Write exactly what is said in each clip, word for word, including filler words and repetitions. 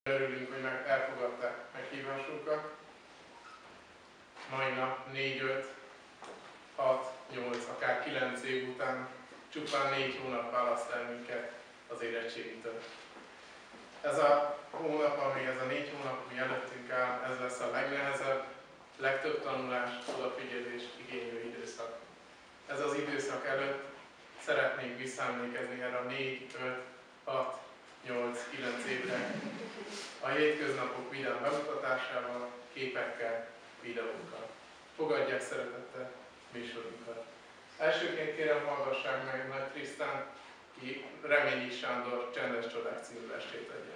Örülünk, hogy meg elfogadták meghívásunkat. Mai nap négy, öt, hat, nyolc, akár kilenc év után csupán négy hónap választ el minket az érettségitől. Ez a hónap, ami ez a négy hónap, ami előttünk áll, ez lesz a legnehezebb, legtöbb tanulás, odafigyelés igénylő időszak. Ez az időszak előtt szeretnénk visszaemlékezni erre a négy, öt, hat, nyolc, kilenc évre. A hétköznapok vidám bemutatásával, képekkel, videókkal. Fogadják szeretettel műsorunkat. Elsőként kérem, hallgassák meg Nagy Trisztán, ki Reményi Sándor Csendes Csodák című estét adja.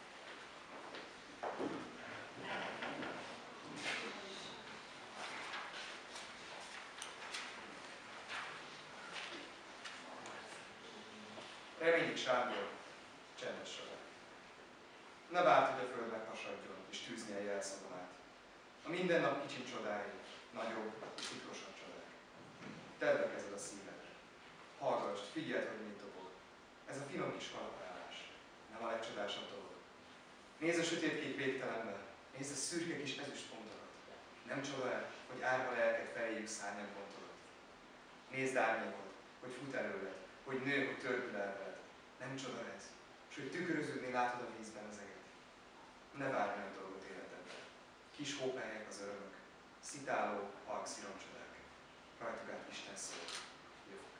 Reményi Sándor Csendes Csodák. Ne várt, hogy a föld meghasadjon és tűzni a jelszavonát. A mindennap kicsin csodái, nagyobb, titkosabb csodák. Tedd be kezed a szíved. Hallgassd, figyeld, hogy mit dobog. Ez a finom kis kalapálás. Nem a legcsodásabb dolog. Nézd a sötétkék végtelenbe, nézd a szürke kis ezüst pontokat. Nem csoda, hogy árva lelked feléjük szárnyak bontodat. Nézd árnyékot, hogy fut előled, hogy nő, hogy törpül el veled. Nem csoda ez, és hogy tükröződni látod a vízben az eget. Ne várj meg dolgot életedben. Kis hópelyek az örömök, szitáló, halk sziromcsodák. Rajtuk át Isten szól. Jövök.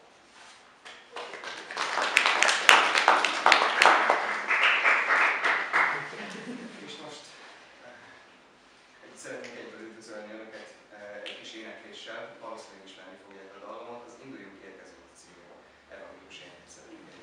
És most egy, szeretnék egyből üdvözölni önöket egy kis énekléssel, valószínűleg ismerni fogják a dallamot, az Induljunk érkező című evangélius éneket szeretnék együtt.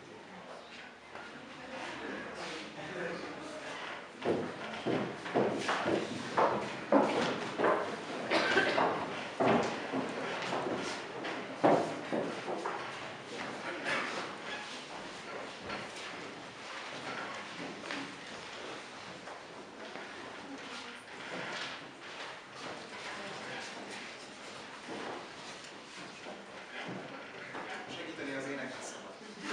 Segíteni az énekhez szabad.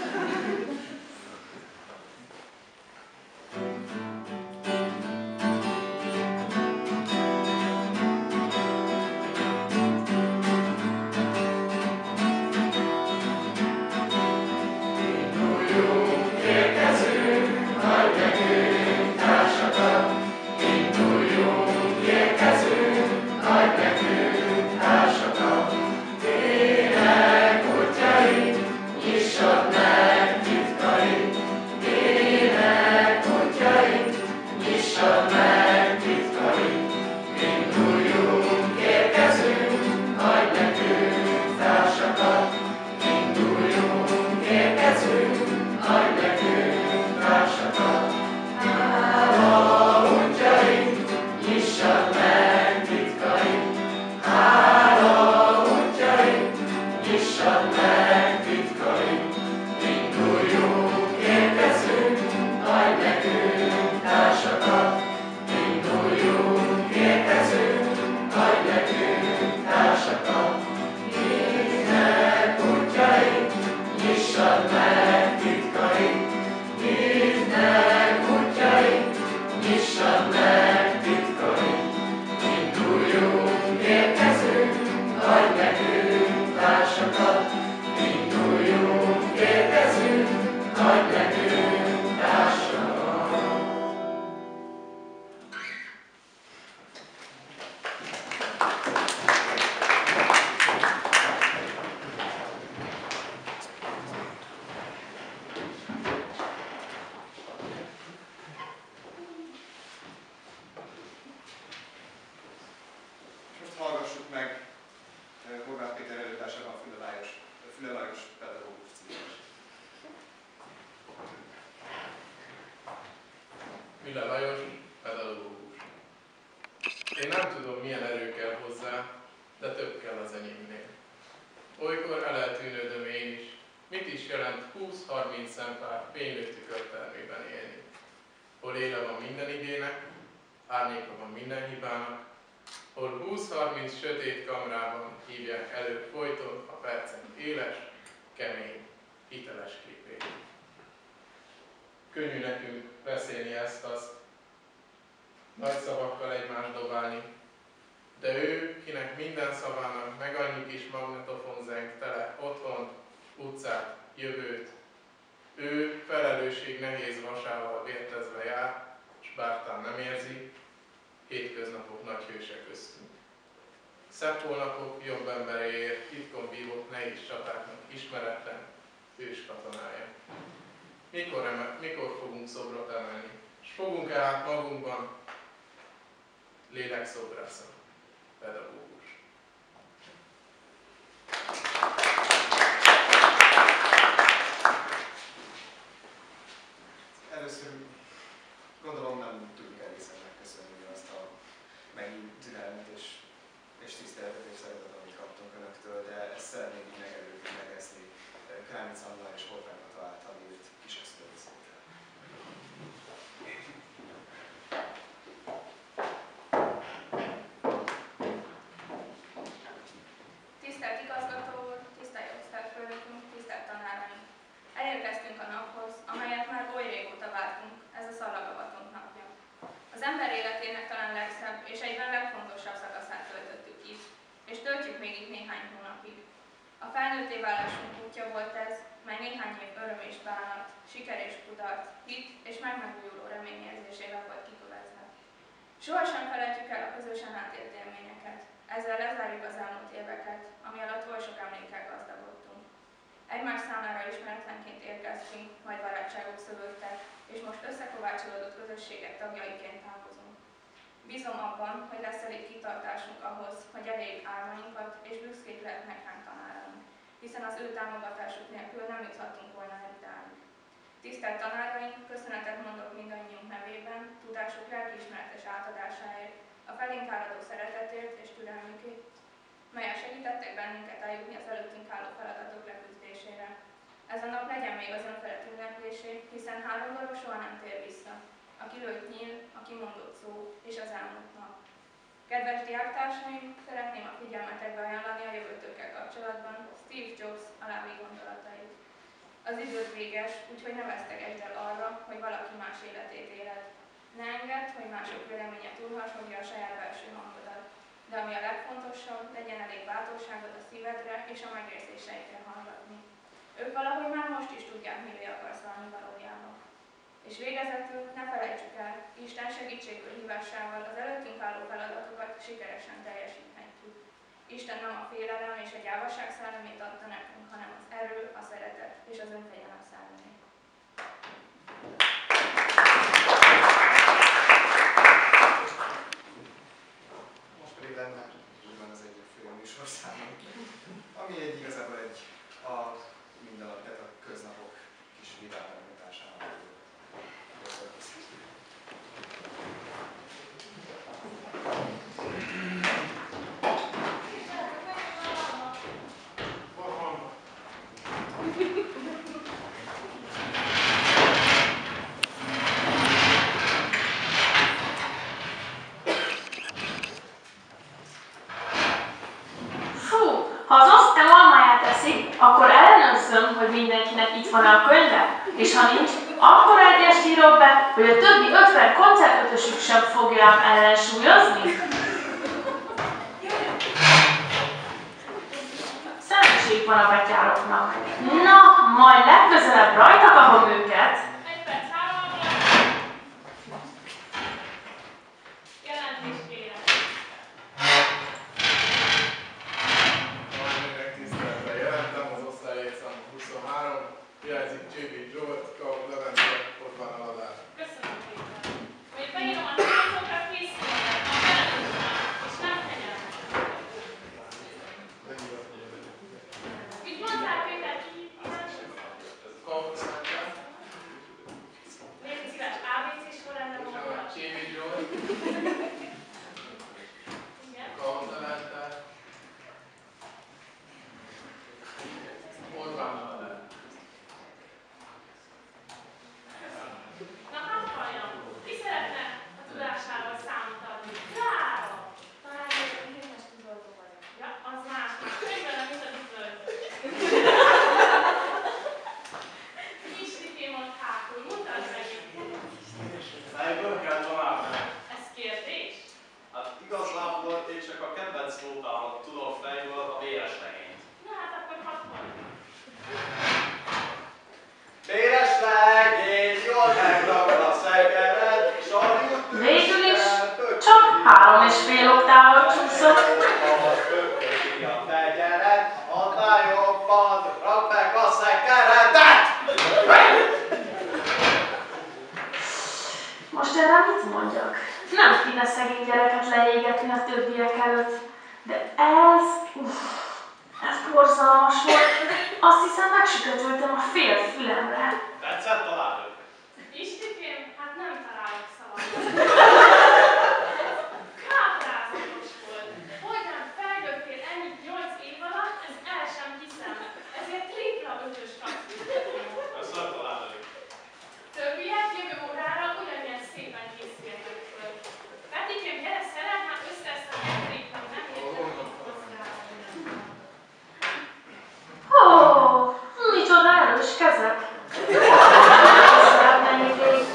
Hallgassuk meg Horváth Péter előadásában a Füle Lajos, Füle Lajos pedagógus címet. Füle Lajos, pedagógus. Én nem tudom, milyen erő kell hozzá, de több kell az enyémnél. Olykor eleltűnődöm én is, mit is jelent húsz-harminc szempár fénylő tükörtermében élni. Hol éle van minden igének, árnyéka van minden hibának, hol húsz-harminc sötét kamrában hívják elő folyton a percek éles, kemény, hiteles képét. Könnyű nekünk beszélni ezt-azt, nagy szavakkal egymást dobálni. De ő, kinek minden szavának meg annyi kis magnetofon zeng tele otthont, utcát, jövőt, ő felelősség nehéz vasával vértezve jár, s bártán nem érzi, hétköznapok nagy hőse köztünk. Szebb holnapok jobb emberéért titkon vívott nehéz csatáknak ismeretlen ős katonája. Mikor, eme, mikor fogunk szobrot emelni? És fogunk-e át magunkban lélekszobrászat, pedagógus? Először gondolom nem tudjuk egészen megköszönni azt a mennyi türelmet és, és tiszteletet és szeretet, amit kaptunk Önöktől, de ezt szeretnék így megelőzőlegezni Krámicz Anna és Horváth Kata által írt kis eszközbeszéddel. Tisztelt igazgató úr, tisztelt osztályfőnökünk, tisztelt tanáraink! Elérkeztünk a naphoz, amelyet már oly régóta vártunk, ez a szalagavatunk napja. Az ember életének talán legszebb és egyben legfontosabb szakaszát töltöttük itt, és töltjük még itt néhány hónapig. A felnőtté válásunk útja volt ez, mely néhány év öröm és bánat, siker és kudarc, hit és megmegújuló reményérzésével volt kikövezve. Sohasem felejtjük el a közösen átélt élményeket, ezzel lezárjuk az elmúlt éveket, ami alatt oly sok emlékkel gazdagodtunk. Egymás számára ismeretlenként érkeztünk, majd barátságok szövődtek, és most összekovácsolódott közösségek tagjaiként távozunk. Bízom abban, hogy lesz elég kitartásunk ahhoz, hogy elérjük álmainkat, és büszkék lehetnek ránk tanáraink, hiszen az ő támogatásuk nélkül nem juthattunk volna el idáig. Tisztelt tanáraink, köszönetet mondok mindannyiunk nevében, tudásuk lelkiismeretes átadásáért, a felénk áradó szeretetért és türelmükért, melyen segítettek bennünket eljutni az előttünk álló feladatok leküzdésére. Ez a nap legyen még az önfelett ünneplésé, hiszen háromdalok soha nem tér vissza. A kilőtt nyíl, a kimondott szó és az elmúlt nap. Kedves diáktársaim, szeretném a figyelmetekbe ajánlani a jövőtökkel kapcsolatban Steve Jobs alábbi gondolatait. Az időd véges, úgyhogy ne vesztegesd el arra, hogy valaki más életét éled. Ne engedd, hogy mások véleménye túlharsogja a saját belső hangodat. De ami a legfontosabb, legyen elég bátorságod a szívedre és a megérzéseidre hallgatni. Ők valahogy már most is tudják, mivé akarsz valami valójában. És végezetül ne felejtsük el, Isten segítségből hívásával az előttünk álló feladatokat sikeresen teljesíthetjük. Isten nem a félelem és a gyávaság szellemét adta nekünk, hanem az erő, a szeretet és az önfegyelem szellemét. Most pedig lenne úgymond az egyik fő műsorszámunk, ami egy igazából egy a mindennap, tehát a köznapok kis vidám megmutatásának. Ha az osztály almáját eszik, akkor ellenőrzöm, hogy mindenkinek itt van a könyve, és ha nincs, akkor egyest írok be, hogy a többi ötven koncertötösük sem fogja ám ellensúlyozni. Szerencség van a betyároknak. Na, majd legközelebb rajta kapom őket. Egy perc, három, jelentés kérem. Tisztelettel jelentem az osztálylétszám huszonhárom, hiányzik Csébi Zsolt, Kap Levente, ott van a ladár. Köszönöm szépen. Még beírom a tanulókra készülnek, a felelősnek, és nem kegyelmet. Mit mondtál, Péter, ki? Kap Levente, azt hiszem megsüketültem a fél fülemre. Tetszett a lányok? Istikém, hát nem találok szavakat. Káprázatos volt. Hogyan fejlődtél ennyit nyolc év alatt, ez el sem hiszem. Ezért tripla ötös kaptunk. Köszönöm a lányok. Többiek jövő órára ugyanilyen szépen készüljenek föl. Petikém, gyere szeret, hát összeszedni a tripla, nem értem. Ó, micsoda erős kezek. Mennyit.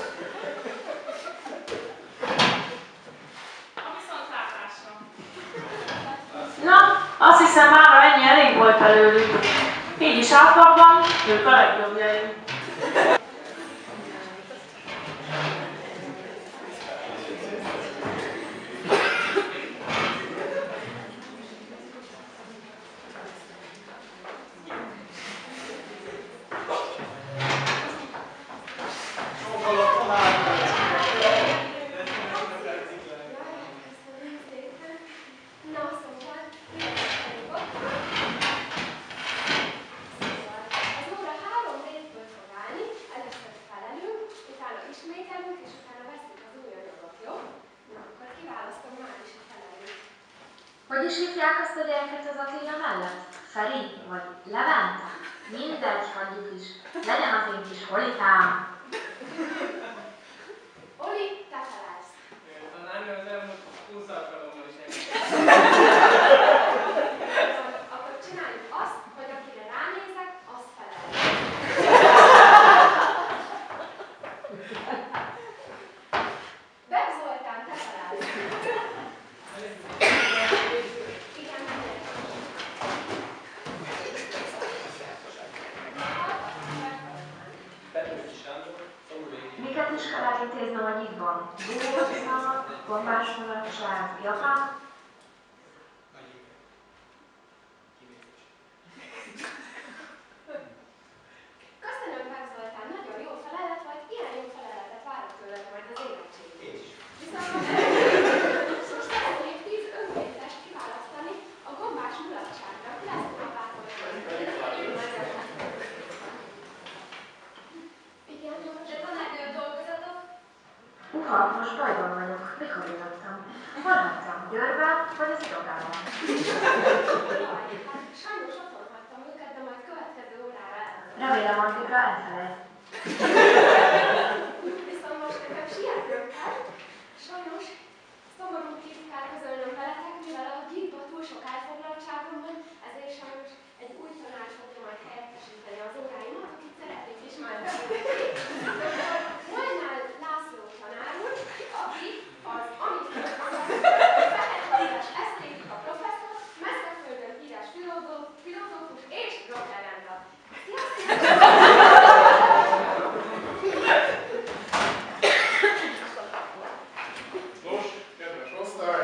A viszontlátásra. Na, azt hiszem mára ennyi elég volt belőlük. Így is átlagban, ők a legjobbjaim. Hogy is hívják azt a gyereket az Attila mellett? Feri? Vagy Levente? Mindegy, hagyjuk is. Legyen az én kis Holikám. Oli, te felelsz. A nánő az elmúlt húsz alkalommal is engem. Akkor csináljuk azt, hogy akire ránézek, az felel. Beg Zoltán, te felelsz. Igen, nem. Miket is kell elintéznem a nyitban? Búrszak, gombásmulatság, japán? Köszönöm, Beg Zoltán, nagyon jó felelet vagy, ilyen jó feleletet várok tőled majd az érettségig. Viszont most szeretnék tíz önkéntest kiválasztani a gombás mulatságra. Lesz a bátorság. Igen, de tanárnő a dolgozatok? Uha, most bajban vagyok. Mikor jutottam? Hol hagytam? Győrben vagy az irodában? Jaj, hát sajnos otthon hagytam őket, de majd következő órára elmondom. Remélem addigra elfelejt. Viszont most nekem sietnöm kell. Sajnos szomorú hírt kell közölnöm veletek, mivel a gyíkban túl sok elfoglaltságom van, ezért sajnos egy új tanár fogja majd helyettesíteni az óráimat, akit szeretnék is majd bemutatni. Molnár László tanár úr, aki az Amitől fehér esztétika professzor, Messzeföldön híres filozófus és droglegenda. Nos, kedves osztály,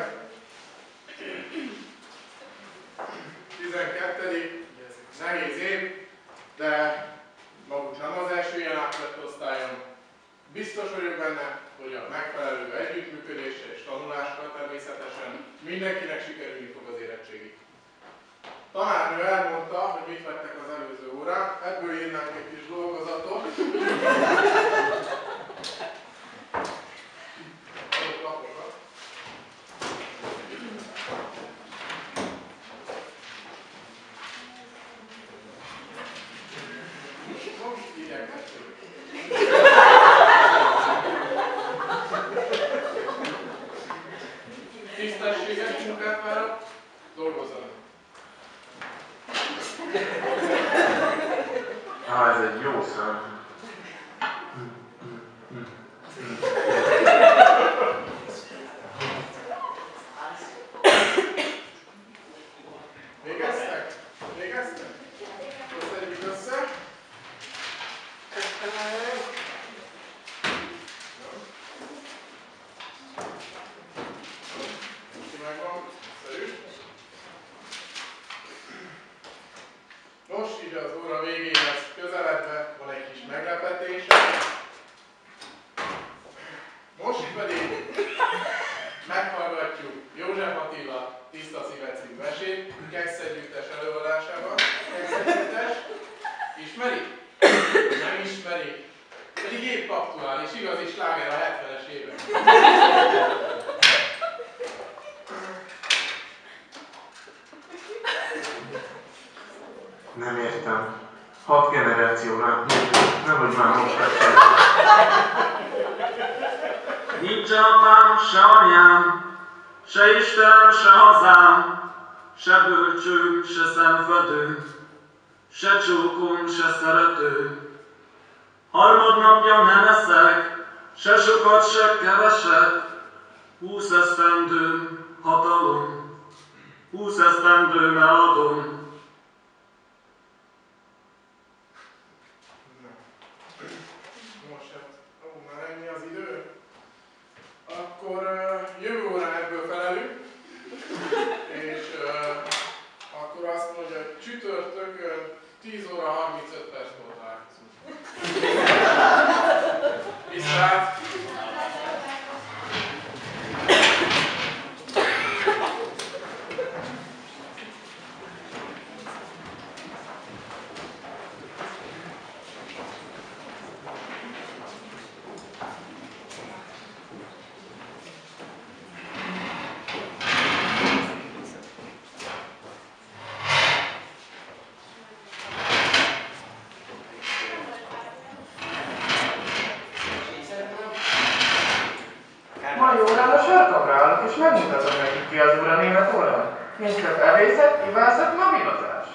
tizenkettedik nehéz év, de maguk nem az első ilyen átvett osztályom. Biztos vagyok benne, hogy a megfelelő együttműködésre és tanulásra természetesen mindenkinek sikerülni fog az érettségi. Tanárnő elmondta, hogy mit vettek az előző órán, ebből írnánk egy kis dolgozatot. Adott lapokat. Most írják kettőt. Tisztességes munkát várok, dolgozzanak. Ah, ez egy jó szám. Végeztek? Végeztek? Köszönjük össze. Ki megvan? Szerű. Nos, így az óra végéhez közeledve van egy kis meglepetése. Most pedig meghallgatjuk József Attila Tiszta Szíve című mesét, Keksz együttes előadásában. Keksz együttes, szép aktuális, igazi sláger a hetvenes évek. Nem értem. Hat generációra, nehogy már most tetszett. Nincs apám, se anyám, se Istenem, se hazám, se bölcsőm, se szenvedő, se csókom, se szerető. Harmadnapja nem eszek, se sokat, se keveset, húsz esztendőm hatalom, húsz esztendőm eladom. Most hát, ó, már ennyi az idő. Akkor uh, jövő órán ebből felelünk, és uh, akkor azt mondja, hogy csütörtökön tíz óra harmincöt perckor találkozunk. Viszlát! Mai órán a sarkamra állok, és megmutatom nekik, ki az óra német óra. Nincs csak evészet, ivászat, mobilozás.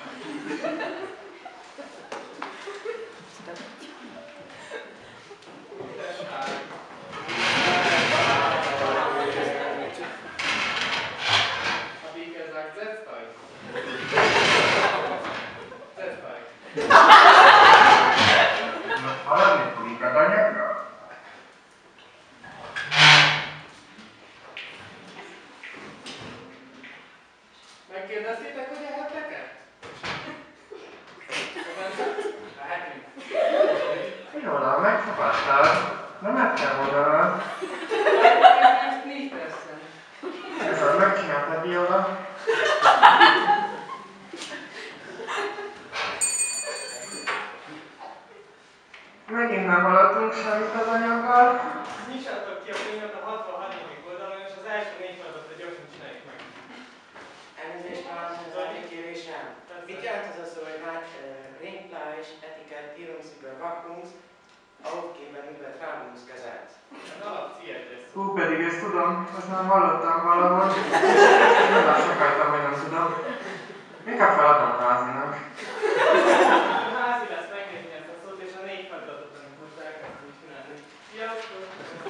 Hallani tudod anyagra? Megkérdeztétek, hogy ehettek-e? Lehetünk. Viola, megszabadtál. Nem meg kell mondanod. Nincs persze. Ez az, megcsináltad, Viola. Megint nem haladtunk semmit az anyaggal. Nyissátok ki a könyvet a hatvanharmadik oldalon, és az első négy feladatot gyorsan csináljuk meg. Elnézést válaszolni az egyik kérésem. Mit jelent az a szó, hogy már Ringfleisch Etikett Írungsüber Wachungs aufgeben über Tragungsgesetz? Az alap cihetes szó. Hú, pedig ezt tudom, azt már hallottam valahol. Nem már sokájtam, hogy nem tudom. Inkább feladom házinak. Házi lesz megnézni ezt a szót, és a négy feladatot, amit most elkezdünk csinálni. Sziasztok!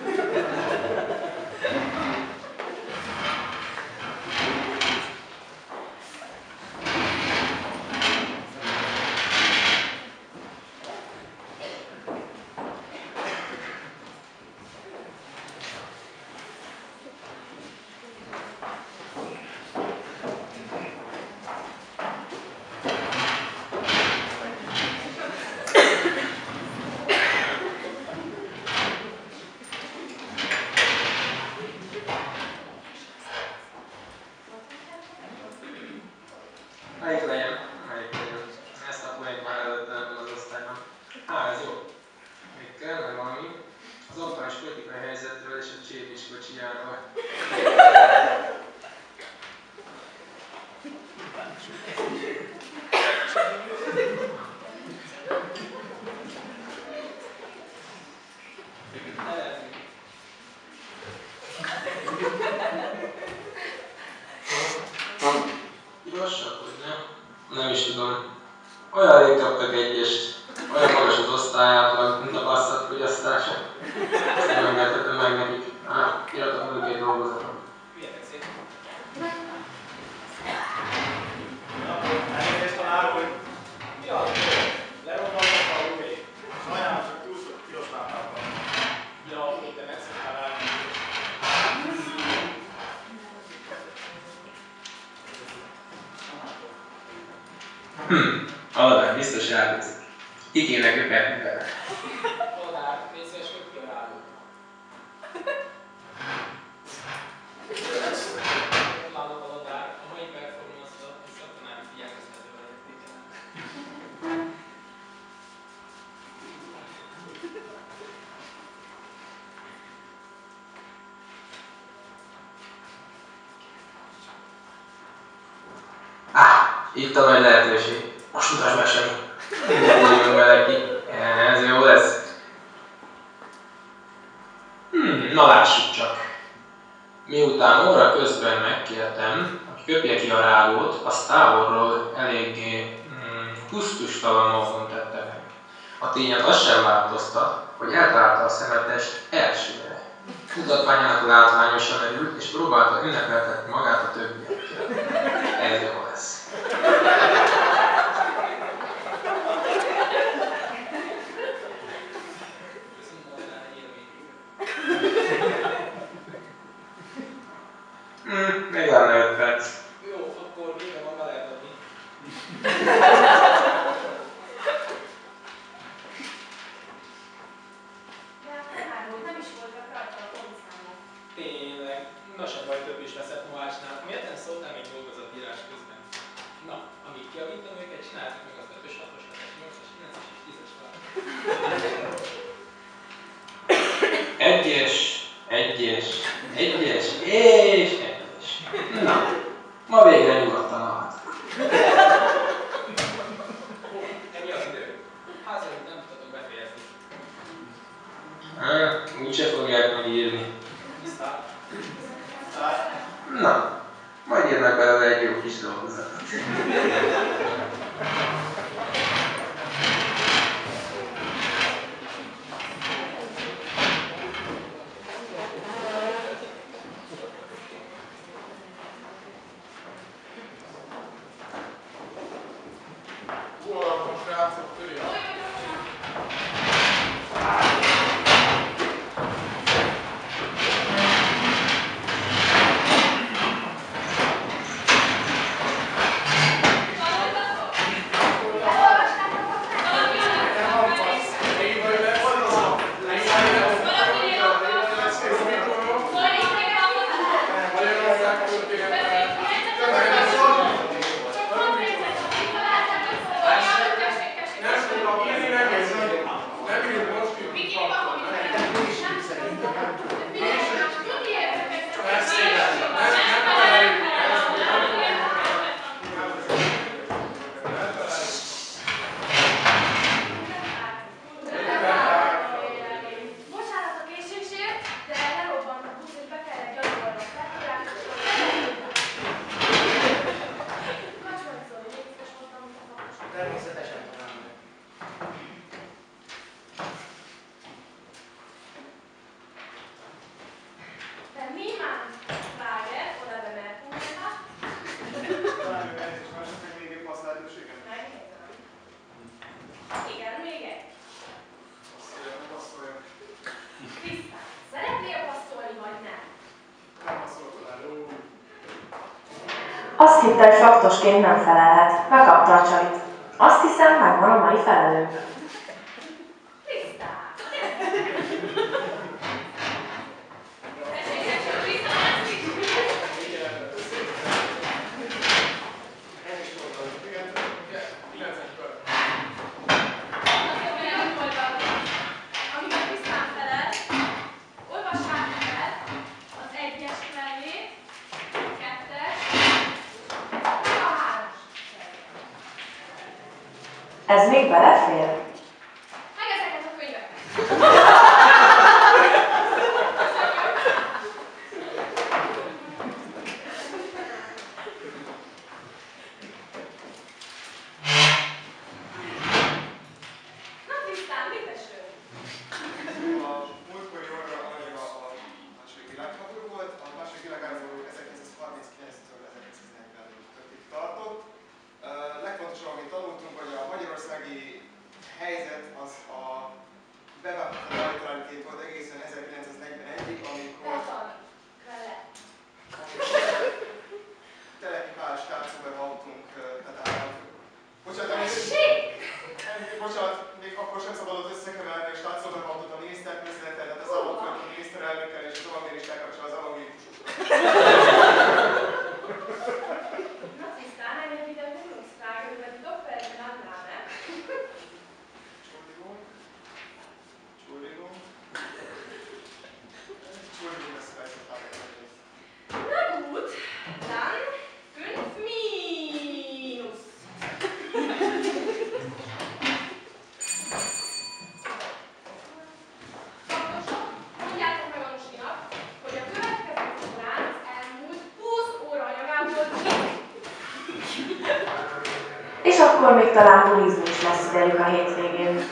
Melyik legyen? Melyik legyen? Ezt akkor még már előtte az osztályban. Á, ez jó. Még kellene valami. Az aktuális politikai helyzetről és a Csépis kocsijáról. Igazság, hogy nem? Nem is tudom. Olyan rég kaptak egyest, olyan magas az osztályátlag, mint a basszat fogyasztása. Ezt nem engedhetem meg nekik. Á, iratom ők egy dolgozatot. Milyenek szép. Elnézést találok, hogy mi az? Leromboltak a lóvé. Sajnálom, csak túl sok piros lámpát van. Ja, úgy te megszoktál állni. Hm, Aladár biztos elhúzik. Ki kéne köpetni vele. Aladár, légy szíves, köpj ki a rádiót. Gratulálok, Aladár, a mai performance-ra és a tanári figyelmeztetővel értékelem. Itt a nagy lehetőség. Most mutasd meg semmi. Mindegyünk vele ki. Ez jó lesz. Hmm, na lássuk csak. Miután óra közben megkértem, hogy köpje ki a rágót, azt távolról eléggé hmm, kusztustalan módon tette meg. A tényet az sem változtat, hogy eltalálta a szemetest elsőre. Mutatványának látványosan erült, és próbálta ünnepeltetni magát a többiekkel. Ez jó lesz. Hmm, még lenne öt perc. Jó, akkor vége van, be lehet adni. De hát nem is voltak rajta a pontszámok. Tényleg. Na sem baj, több is veszett Mohácsnál. Miért nem szóltál még dolgozatírás közben? Na, amíg kiavítom őket, csináljátok meg az ötös, hatos, hetes, nyolcas, kilences és tízes talán. Egyes, egyes, egyes, és egyes. Na, ma végre nyugodtan alhat. Ennyi az idő. Hát szerint nem tudtatok befejezni. Hát, úgyse fogják megírni. Tisztán. Na, majd írnak belőle egy jó kis dolgozatot. Azt hitte, hogy faktosként nem felelhet. Bekapta a csalit. Azt hiszem, megvan a mai felelőnk. Ez még belefér? Meg ezeket a könyveket. Na tisztán, mit eső? A múltkori óra annyira a második világháború volt, a második világháború ezerkilencszázharminckilenctől ezerkilencszáznegyvenötig tartott. Uh, legfontosabb, amit tanultunk, hogy a magyarországi helyzet az a bevágott neutralitét volt egészen ezerkilencszáznegyvenegyig, amikor telekikális tárcóba voltunk, tehát bocsánat, bocsánat, még akkor sem szabadott összekeverni, és tárcóba voltunk a miniszterprezidentet, tehát az államfőnök miniszterelnökkel és az evangélistákkal, csak az evangélikusokkal. Na gut, dann fünf Minus. akkor még talán bulizni is lesz idejük a hétvégén.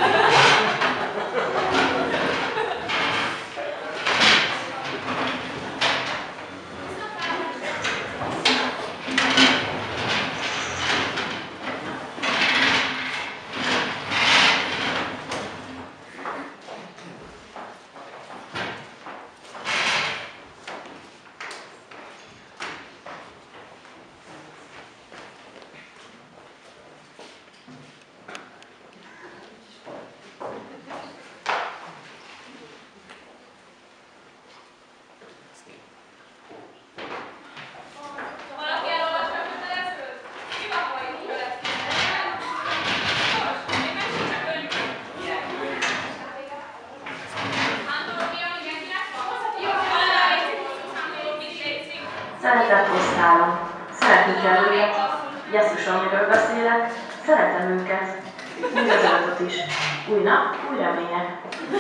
Szeretett osztályom, szeretni kell őket, jesszusan, amiről beszélek, szeretem őket, úgy az adatot is. Új nap, új remények.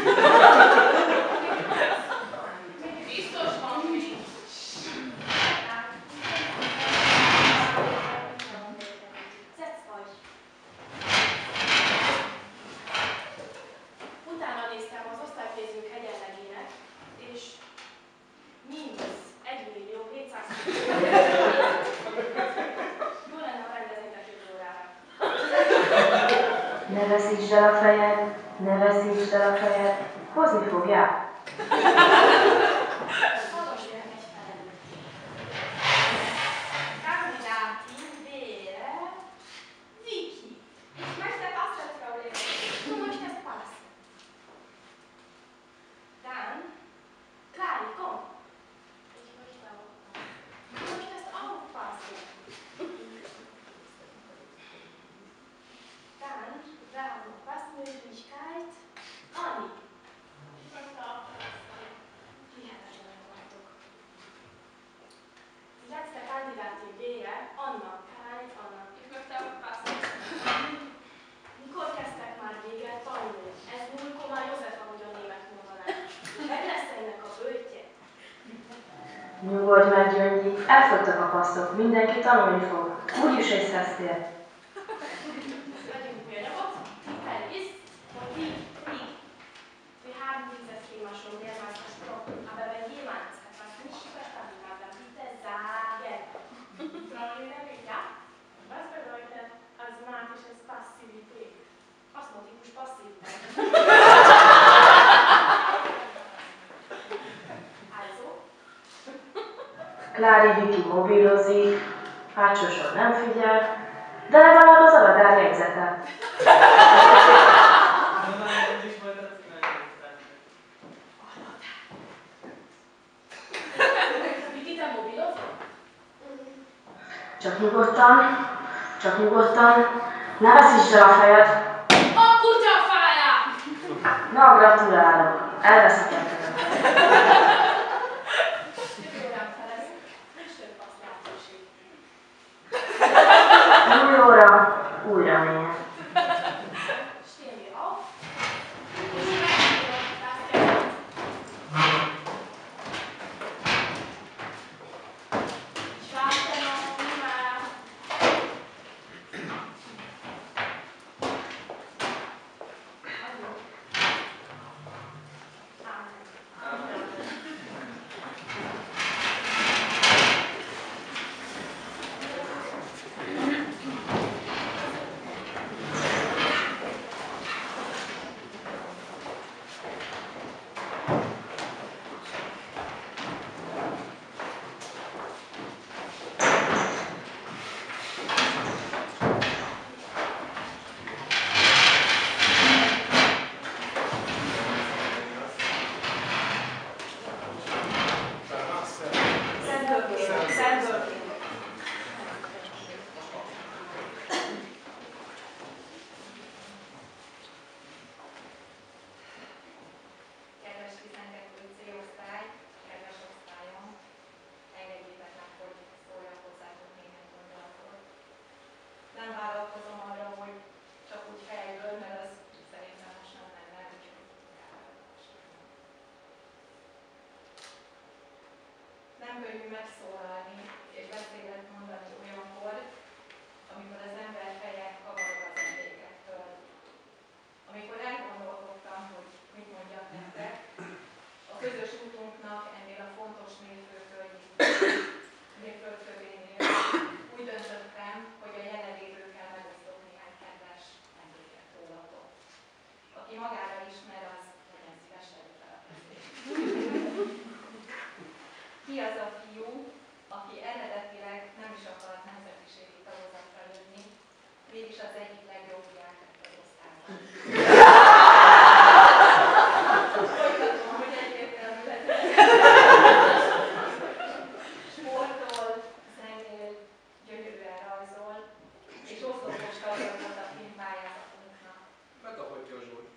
Biztos van mi. Szedsz vagy. Utána néztem az osztályfőzők hegyenlegének, és mínusz egy millió hétszáz. Jó lenne, ha rendeznétek jövő órára. Ne veszítsd el a fejed, ne veszítsd el a fejed, hozni fogják. Kandidáti wäre Vicky. Ich möchte Pasta, Frau Lehrerin. Du möchtest Pasta. Dann, Clari, komm. Ich möchte auch Pasta. Du möchtest auch Pasta. Dann, bravo, Passmöglichkeit, Anni. Ich möchte auch Pasta. Hihetetlen voltok. Die letzte Kandidátin wäre Anna. Kálít Anna. Ich möchte auch Pasta. Mikor kezdtek már végre tanulni? Ez Mulko már József, ahogy a német mondanák. Meg lesz ennek a böltje? Nyugodj meg, Gyöngyi, elfogytak a passzok, mindenki tanulni fog. Úgyis észreztél. Vegyünk például. Titel ist und die Krieg. Wir haben dieses Thema schon mehrmals besprochen, aber wenn jemand etwas nicht verstanden hat, dann bitte sagen. Frau Lehrerin, Ja? was bedeutet asthmatisches Passivität? Aszmatikus passzivitás. Also? Klári Viki mobilozik, hátsó sor nem figyel, de legalább az aladár jegyzetel. Viki, te mobilozol? Csak nyugodtan, csak nyugodtan, ne veszítsd el a fejed. A kutyafáját! Na, gratulálok, elveszítetted. Jövő órán felezünk, nincs több passz lehetőség. Új óra, új remények. Stehen wir auf. Das Geld. Ich warte noch immer. Nem könnyű megszólalni és beszédet mondani olyankor, amikor az ember feje kap Ki az a fiú, aki eredetileg nem is akart nemzetiségi tagozatra jönni, mégis az egyik legjobb diák lett az osztályban. Folytatom, hogy egyértelmű lett. Sportol, zenél, gyönyörűen rajzol, és oszlopos tagja volt a filmpályázatunknak. Megkaphatja a Zsolt.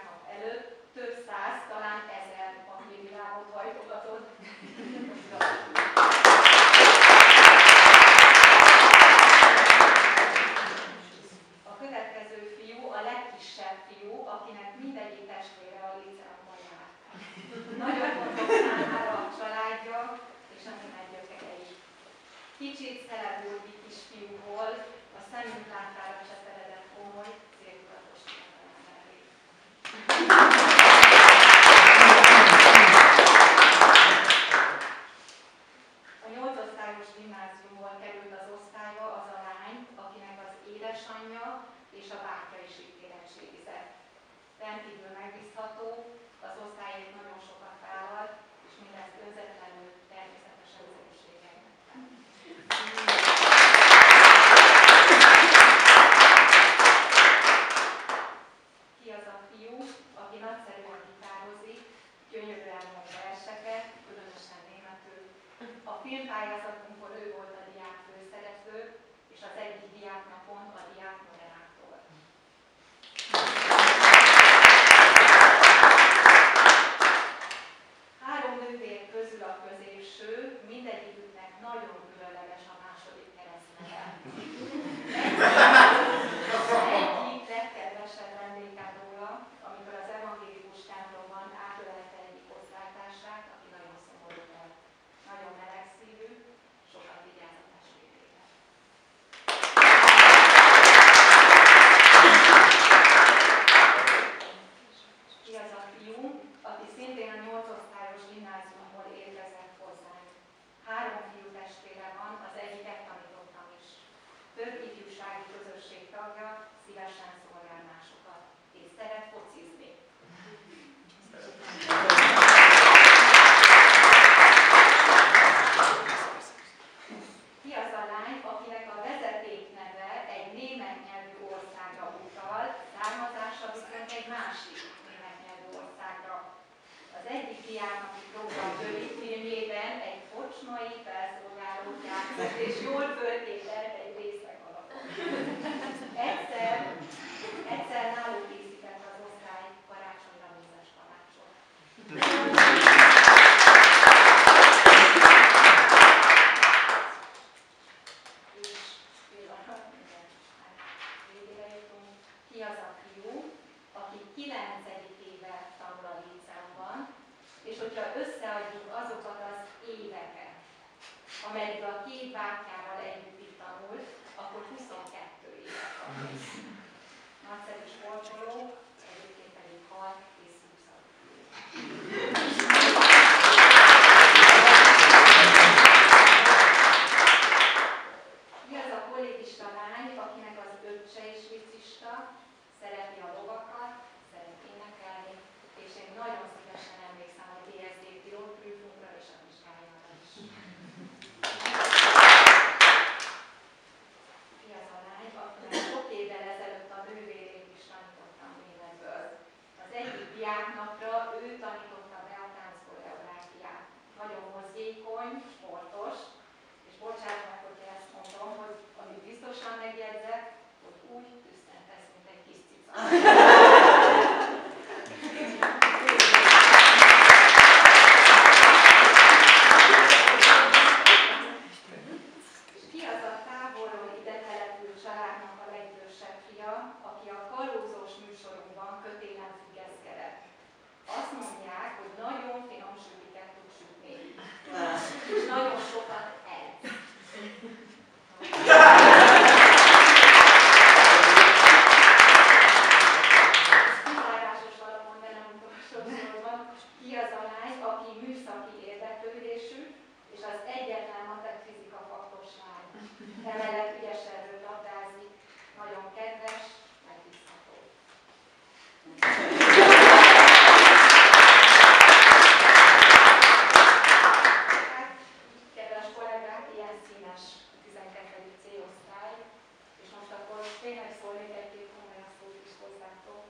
Diáknap előtt több száz, talán ezer papírvilágot hajtogatott. akinek mindegyik testvére a liceumban járt. Nagyon fontos számára a családja és a német gyökerei. Kicsit szelebúrdi kisfiú volt, a szemünk látára cseperedett komoly, céltudatos fiatalemberré. A nyolcosztályos gimnáziumból került az osztályba az a lány, akinek az édesanyja és a bátyja is itt érettségizett. Rendkívül megbízható, az osztályért nagyon sokat vállalt, és mindezt önzetlenül természetesen az erősségeinek. Ki az a fiú, aki nagyszerűen gitározik, gyönyörűen mond verseket, különösen németül. A filmpályázatunkon ő volt a diák főszereplő, és az egyik diáknapon a diák moderátor. Három nővér közül a középső, mindegyiküknek nagyon különleges a második keresztneve. Egyik legkedvesebb emlékem róla, amikor az evangélikus templomban átölelte egyik osztálytársát, aki nagyon szomorú volt. Nagyon melegszívű, sokat vigyáz a testvérére. Ki az a fiú, aki szintén a nyolcosztályos gimnáziumból érkezett hozzánk. Három fiú testvére van, az egyiket tanítottam is. Több ifjúsági közösség tagja, szívesen szolgál másokat, és szeret focizni. Ki az a lány, akinek a vezetékneve egy német nyelvű országra utal, származása viszont egy másik német nyelvű országra. Az egyik diáknak Róban Györi filmjében egy kocsmai felszolgálót játszott, és jól föltételt egy részleg alapon. Egyszer, egyszer náluk készített az osztály karácsonyra mézes kalácsot. És pillanat, igen, végére jutunk. Ki az a fiú, aki kilencedik éve tanul a líceumban, és hogyha összeadjuk azokat az éveket, ameddig a két bátyjával együtt itt tanult, akkor huszonkettő évet van. Nagyszerű sportoló, egyébként pedig hal és szúszal. Mi az a kollégista lány, akinek az öccse is vicista, szereti a lovakat, szeret énekelni, és én nagyon szívesen emlékszem a dé es dé pilotprüfunkra és a vizsgájára is. Ki az a lány, akinek sok évvel ezelőtt a nővérét is tanítottam németből. Az egyik diáknapra ő tanította be a tánckoreográfiát. Nagyon mozgékony, sportos, és bocsánat meg, hogyha ezt mondom, hogy amit biztosan megjegyzek, hogy úgy tüsztán tesz, mint egy kis cica. Ki az a távolról ide települt családnak a legidősebb fia, aki a kalózós műsorunkban kötélen függeszkedett? Azt mondják, hogy nagyon finom sütiket tud sütni. És nagyon sokat edz. Kizárásos alapon, de nem utolsó sorban, ki az a lány, aki műszaki érdeklődésű, és az egyetlen matek fizika faktos lány. Emellett ügyesen röplabdázik, nagyon kedves, megbízható. Kedves kollégák, ilyen színes tizenkettedik cé osztály, és most akkor tényleg szólnék egy-két komolyan szót is hozzátok.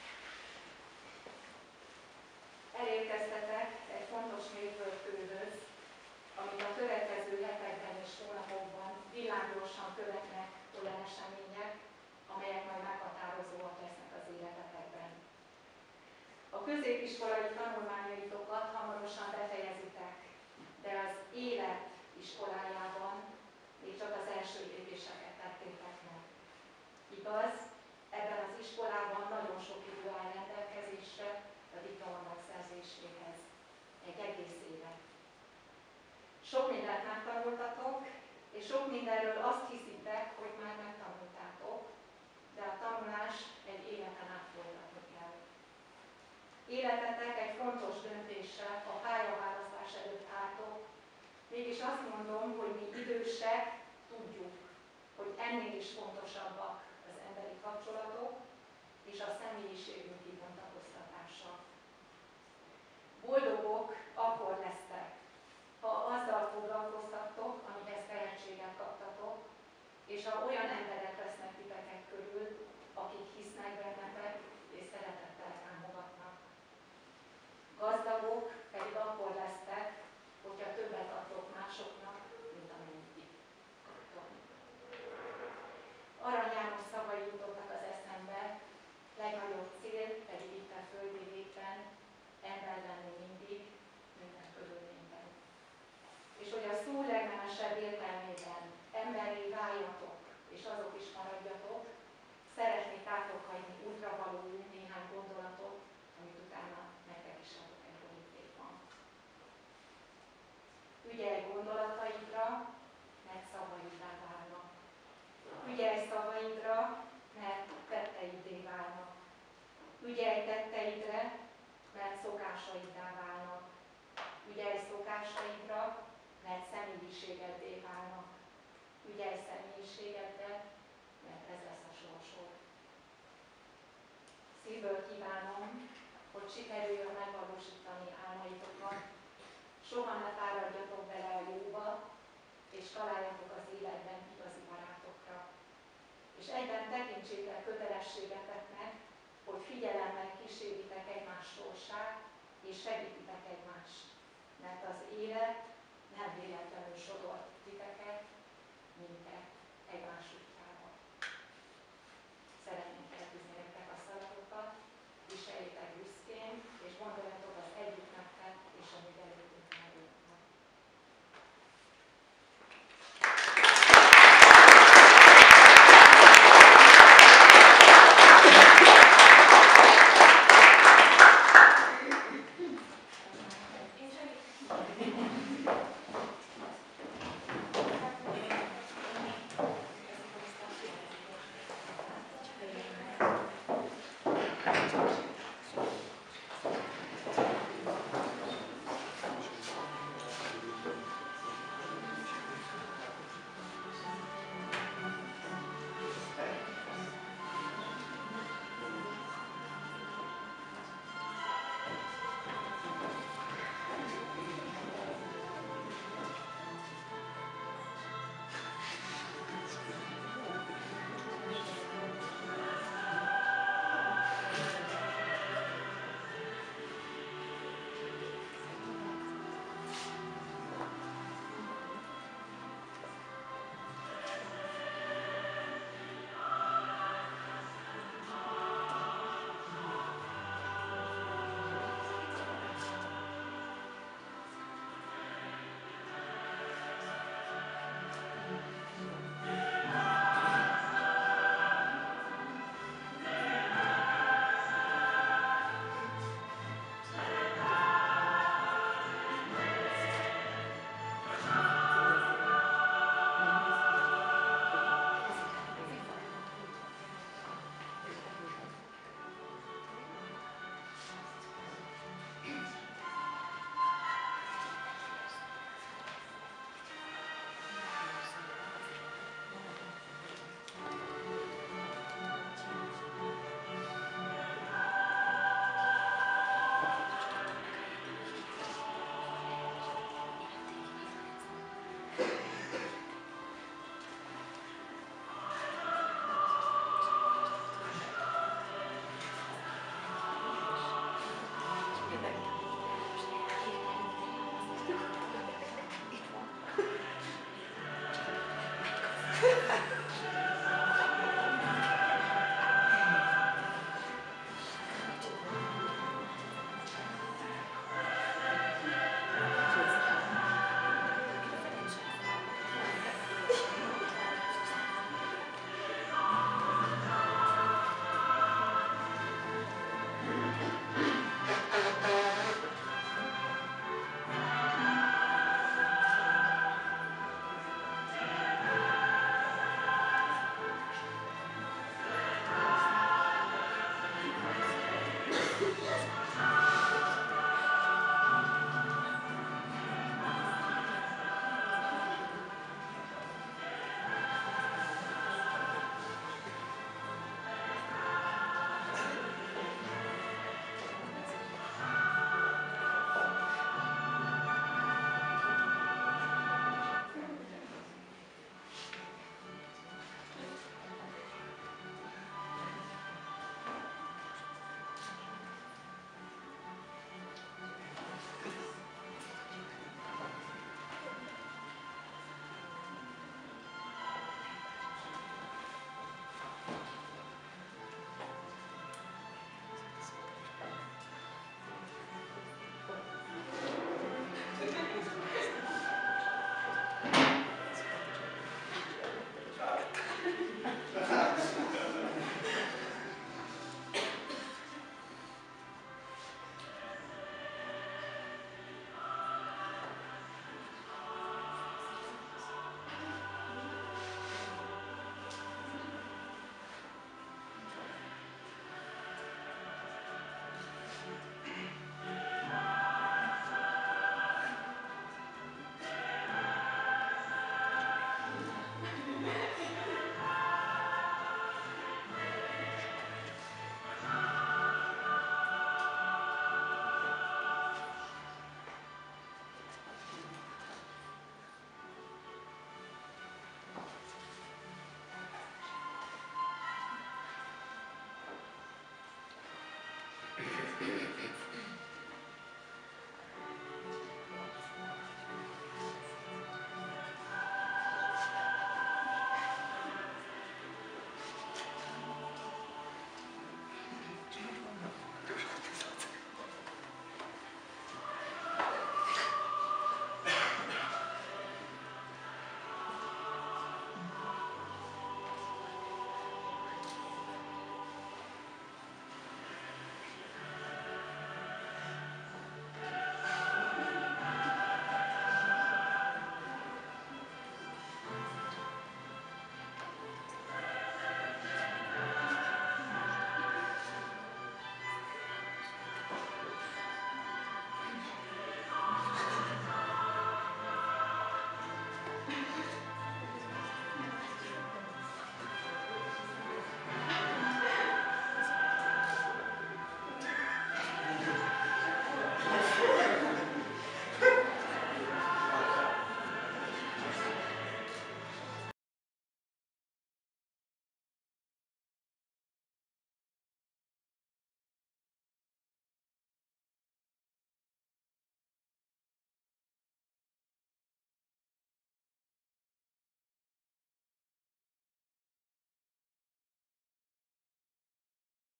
Elérkeztetek egy fontos mérföldkőhöz, amit a következő hetekben és hónapokban villámgyorsan követnek olyan események, amelyek majd meghatározóak lesznek az életetekben. A középiskolai tanulmányaitokat hamarosan befejezitek, de az élet iskolájában még csak az első lépéseket tettétek meg. Igaz, ebben az iskolában nagyon sok idő áll és sok mindenről azt hiszitek, hogy már megtanultátok, de a tanulás egy életen át folytatni kell. Életetek egy fontos döntéssel a pályaválasztás előtt álltok, mégis azt mondom, hogy mi idősek tudjuk, hogy ennél is fontosabbak az emberi kapcsolatok és a személyiségünk kibontakoztatása. Boldogok akkor lesztek, ha azzal foglalkoztattok, amihez tehetséget kaptatok, és ha olyan emberek lesznek titeket körül, akik hisznek bennetek és szeretettel támogatnak. Gazdagok pedig akkor lesztek, hogyha többet adtok másoknak, mint amennyit itt kaptok. Arany János szavai jutottak az eszembe, legnagyobb cél pedig itt a földi létben, ember lenni mindig, minden körülményben. És hogy a szó legnemesebb értelmében emberré váljatok, és azok is maradjatok, szeretnék átokhagyni útra való néhány gondolatot, amit utána nektek is adok egy borítékban. Ügyelj gondolataidra, mert szavaiddá válnak. Ügyelj szavaidra, mert tetteiddé válnak. Ügyelj tetteidre, mert szokásaiddá válnak. Ügyelj szokásaidra, mert személyiségeddé válnak. Ügyelj személyiségedre, mert ez lesz a sorsod. Szívből kívánom, hogy sikerüljön megvalósítani álmaitokat, soha ne fáradjatok bele a jóba, és találjatok az életben igazi barátokra. És egyben tekintsétek kötelességeteknek, hogy figyelemmel kíséritek egymás sorsát, és segítitek egymást, mert az élet nem véletlenül sodort titeket, minket egymás útjába. Szeretnénk elbízni nektek a szavatokat, viseljétek büszkén, és gondoljatok az együtt nektek és a mi előttünk előttnek. Én